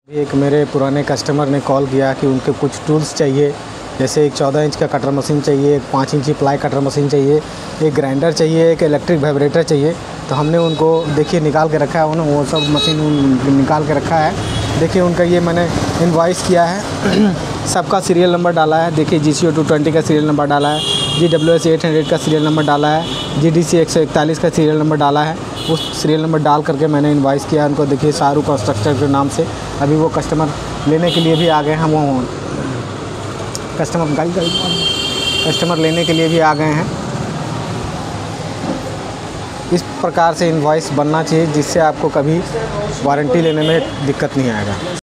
एक मेरे पुराने कस्टमर ने कॉल किया कि उनके कुछ टूल्स चाहिए, जैसे एक 14 इंच का कटर मशीन चाहिए, एक 5 इंची प्लाई कटर मशीन चाहिए, एक ग्राइंडर चाहिए, एक इलेक्ट्रिक वाइब्रेटर चाहिए। तो हमने उनको देखिए निकाल के रखा है, उन्होंने वो सब मशीन निकाल के रखा है। देखिए उनका ये मैंने इनवॉइस किया है सबका सीरियल नंबर डाला है। देखिए GCO 220 का सीरियल नंबर डाला है, GWS 800 का सीरियल नंबर डाला है, GDC 141 का सीरियल नंबर डाला है। उस सीरियल नंबर डाल करके मैंने इनवॉइस किया उनको। देखिए शाहरुख कंस्ट्रक्टर के नाम से अभी वो कस्टमर लेने के लिए भी आ गए हैं। वो कस्टमर लेने के लिए भी आ गए हैं। इस प्रकार से इनवॉइस बनना चाहिए जिससे आपको कभी वारंटी लेने में दिक्कत नहीं आएगा।